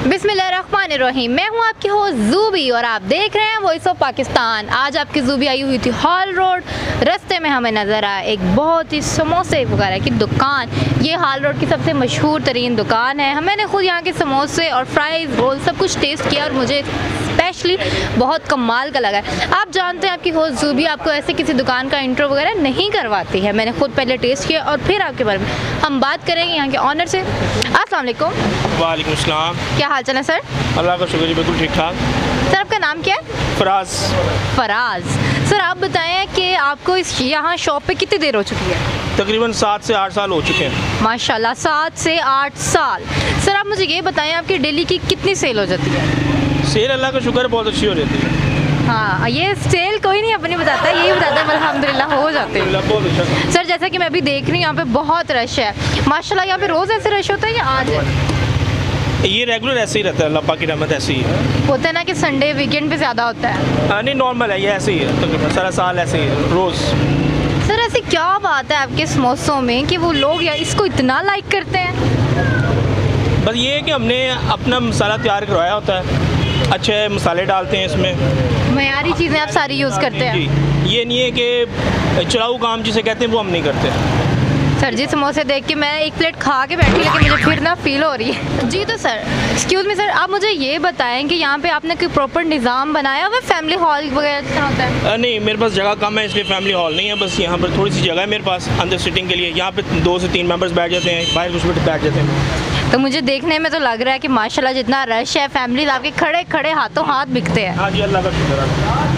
बिस्मिल्लाहिर्रहमानिर्रहीम। मैं हूं आपकी होस्ट ज़ूबी और आप देख रहे हैं वॉइस ऑफ पाकिस्तान। आज आपकी ज़ूबी आई हुई थी हॉल रोड। रास्ते में हमें नज़र आया एक बहुत ही समोसे वगैरह की दुकान। ये हॉल रोड की सबसे मशहूर तरीन दुकान है। मैंने खुद यहाँ के समोसे और फ्राइज़ रोल सब कुछ टेस्ट किया और मुझे स्पेशली बहुत कमाल का लगा है। आप जानते हैं आपकी होस्ट ज़ूबी आपको ऐसे किसी दुकान का इंट्रो वगैरह नहीं करवाती है। मैंने खुद पहले टेस्ट किया और फिर आपके बारे में हम बात करेंगे यहाँ के ऑनर से। अस्सलाम वालेकुम। वालेकुम अस्सलाम। क्या हाल चाल है सर? अल्लाह का शुक्र जी, बिल्कुल ठीक ठाक। सर आपका नाम क्या है? फराज। फराज। सर आप बताएं कि आपको इस यहाँ शॉप पे कितनी देर हो चुकी है? तकरीबन 7 से 8 साल हो चुके हैं। माशाल्लाह 7 से 8 साल। सर आप मुझे ये बताएं आपकी डेली की कितनी सेल हो जाती है? सेल अल्लाह का शुक्र बहुत अच्छी हो जाती है। हाँ, ये सेल कोई नहीं अपनी बताता है, यही बताता है अल्हम्दुलिल्लाह हो जाते हैं। बहुत अच्छा। सर जैसा कि मैं अभी देख रही हूँ यहाँ पे बहुत रश है माशाल्लाह। यहाँ पे रोज़ ऐसे रश होता है या आज है? ये रेगुलर ऐसे ही रहता है, अल्लाह पाक की रहमत ऐसी ही है। होता है ना कि संडे वीकेंड पे ज़्यादा होता है? नहीं, नॉर्मल है, ये ऐसे ही है, तकरीबन सारा साल ऐसे ही है, रोज़। सर ऐसी क्या बात है आपके समोसों में कि वो लोग या इसको इतना लाइक करते हैं? बस ये है कि हमने अपना मसाला तैयार करवाया होता है, अच्छे मसाले डालते हैं इसमें, मयारी चीज़ें आप सारी यूज़ करते हैं? जी, ये नहीं है कि चढ़ाऊ काम जिसे कहते हैं वो हम नहीं करते। सर जी समोसे देख के मैं एक प्लेट खा के बैठी लेकिन मुझे फिर ना फील हो रही है। जी तो सर एक्सक्यूज़ मी सर, आप मुझे ये बताएं कि यहाँ पे आपने कोई प्रॉपर निज़ाम बनाया हुआ फैमिली हॉल वगैरह होता है? नहीं, मेरे पास जगह कम है इसलिए फैमिली हॉल नहीं है। बस यहाँ पर थोड़ी सी जगह है मेरे पास अंदर सिटिंग के लिए। यहाँ पे 2 से 3 मेंबर्स बैठ जाते हैं, बाहर कुछ मिनट बैठ जाते हैं। तो मुझे देखने में तो लग रहा है कि माशाल्लाह जितना रश है फैमिली आपके खड़े खड़े हाथों हाथ बिकते हैं। हाँ जी, अल्लाह का शुक्र है।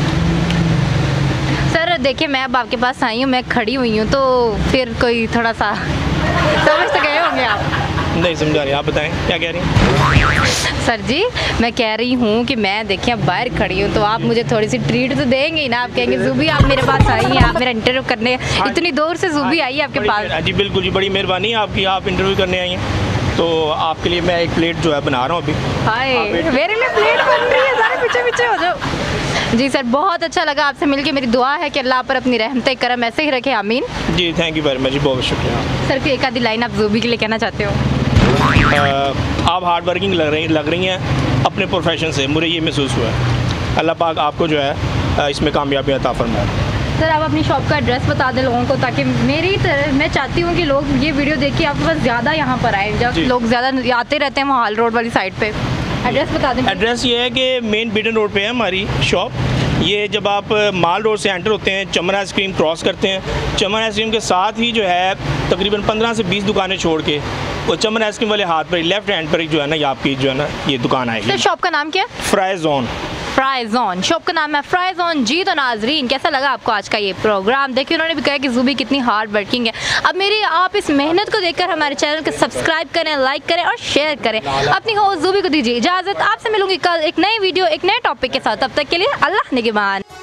सर देखिए मैं अब आपके पास आई हूँ, मैं खड़ी हुई हूँ, तो फिर कोई थोड़ा सा समझ तो गए होंगे आप? नहीं समझा रही, आप बताएं क्या कह रही हैं? सर जी मैं कह रही हूँ कि मैं देखिए अब बाहर खड़ी हूँ तो आप मुझे थोड़ी सी ट्रीट तो देंगे ही ना। आप कहेंगे ज़ूबी आप मेरे पास आई हैं, आप मेरा इंटरव्यू करने इतनी दूर से ज़ूबी आई है आपके पास। जी बिल्कुल जी, बड़ी मेहरबानी है आपकी, आप इंटरव्यू करने आई हैं। तो आपके लिए मैं एक प्लेट जो है बना रहा हूँ अभी। हाय मेरे लिए प्लेट बन रही है, सारे पीछे पीछे हो जाओ। जी सर बहुत अच्छा लगा आपसे मिलके। मेरी दुआ है कि अल्लाह पर अपनी रहमतें करम ऐसे ही रखे, आमीन। Ji thank you very much ji, बहुत शुक्रिया। सर फिर एक आधी लाइन आप ज़ूबी के लिए कहना चाहते हो? आप हार्ड वर्किंग लग रही हैं अपने प्रोफेशन से, मुझे ये महसूस हुआ है। अल्लाह पाक आपको जो है इसमें कामयाबी अता फरमाए। सर आप अपनी शॉप का एड्रेस बता दें लोगों को, ताकि मेरी तरह मैं चाहती हूँ कि लोग ये वीडियो देख के आपके पास ज़्यादा यहाँ पर आए। जब लोग ज़्यादा आते रहते हैं वहाँ हॉल रोड वाली साइड पे, एड्रेस बता दें। एड्रेस ये है कि मेन बिडन रोड पे है हमारी शॉप। ये जब आप माल रोड से एंटर होते हैं, चमन आइसक्रीम क्रॉस करते हैं, चमन आइसक्रीम के साथ ही जो है तकरीबन 15 से 20 दुकानें छोड़ के वो चमन आइसक्रीम वाले हाथ पर लेफ्ट हैंड पर जो है ना, ये आपकी जो है ना ये दुकान आएगी। सर शॉप का नाम क्या है? Fry zone. Fry zone shop का नाम है, फ्राई जोन। जी तो नाजरीन कैसा लगा आपको आज का ये प्रोग्राम? देखिए उन्होंने भी कहा कि ज़ूबी कितनी हार्ड वर्किंग है। अब मेरी आप इस मेहनत को देखकर हमारे चैनल को सब्सक्राइब करें, लाइक करें और शेयर करें। अपनी होस्ट ज़ूबी को दीजिए इजाज़त। आपसे मिलूंगी कल एक नई वीडियो एक नए टॉपिक के साथ। तब तक के लिए अल्लाह निगहबान।